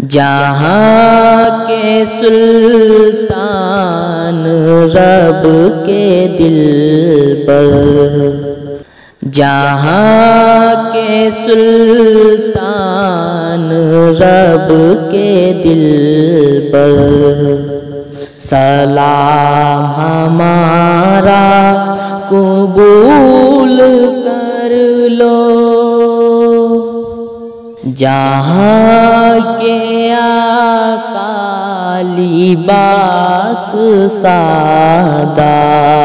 جہاں کے سلطان رب کے دل پر، جہاں کے سلطان رب کے دل پر، سلام ہمارا قبول کر لو۔ جہاں کے آقا لباس سادہ،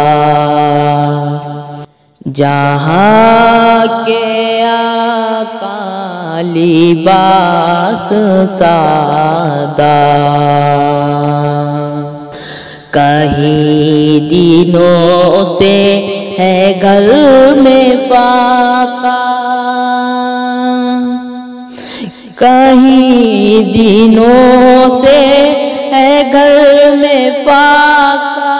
جہاں کے آقا لباس سادہ، کہیں دنوں سے ہے گھر میں فاقہ، کہیں دنوں سے ہے گھر میں فاقہ،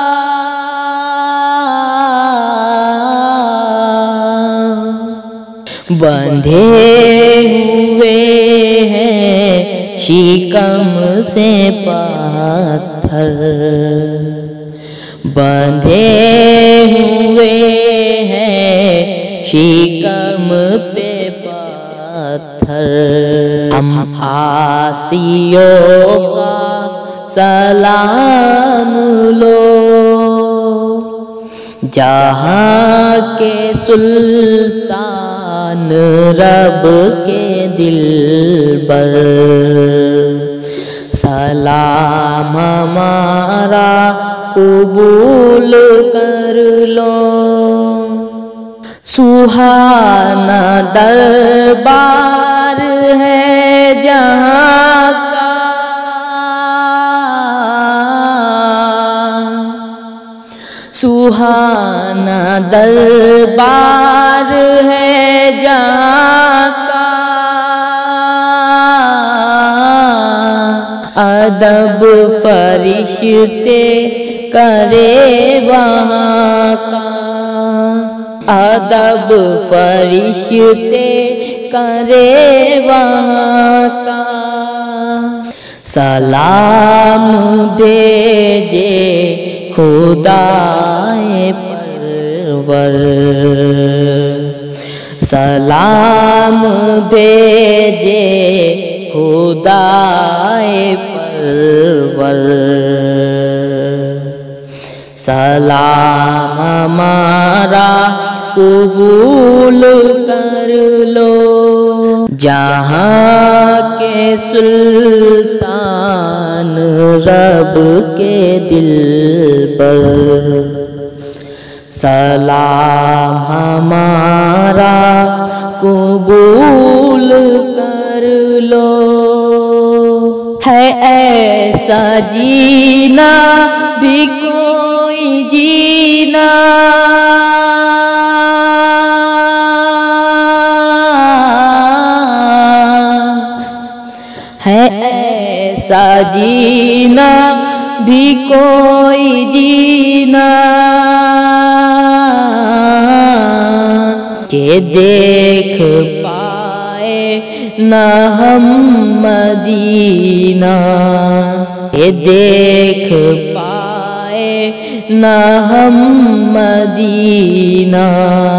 بندھے ہوئے ہیں شکم سے پتھر، بندھے ہوئے ہیں شکم پہ پتھر، ہم عاصیوں کا سلام لو۔ جہاں کے سلطان رب کے دل پر، سلام ہمارا قبول کر لو۔ سہانا دربار ہے جہاں کا، سہانا دربار ہے جہاں کا، ادب فرشتے کرے وہاں کا، ادب فرشتے کرے وہاں کا، سلام بھیجے خدائے پرور، سلام بھیجے خدائے پرور، سلام ہمارا قبول کر لو۔ جہاں کے سلطان رب کے دل پر، سلام ہمارا قبول کر لو۔ ہے ایسا جینا بھی کوئی جینا، ہے ایسا جینا بھی کوئی جینا، کہ دیکھ پائے نہ ہم مدینہ، کہ دیکھ پائے نہ ہم مدینہ،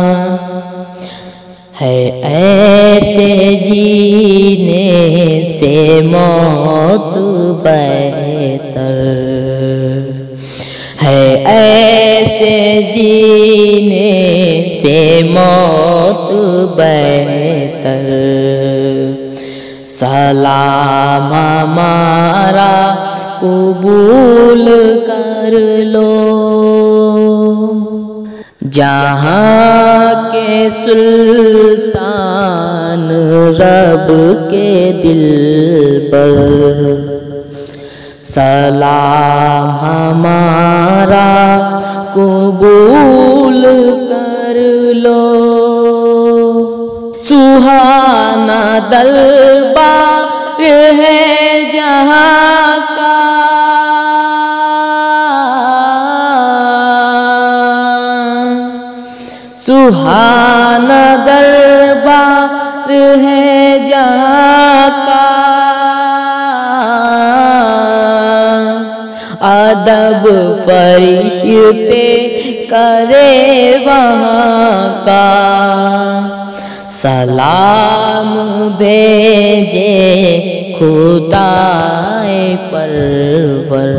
ہے ایسے جینے سے موت بہتر، ہے ایسے جینے سے موت بہتر، سلام ہمارا قبول کر لو۔ جہاں کے سلطان رب کے دل پر، سلام ہمارا قبول کر لو۔ سہانا دربار ہے جہاں کا، سہانا دربار ہے جہاں کا، ادب فرشتے کرے وہاں کا، سلام بھیجے خدائے پرور،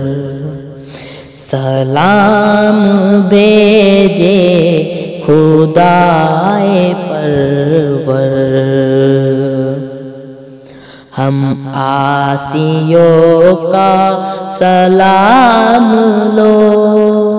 سلام بھیجے خدائے پرور۔ ہم عاصیوں کا سلام لو،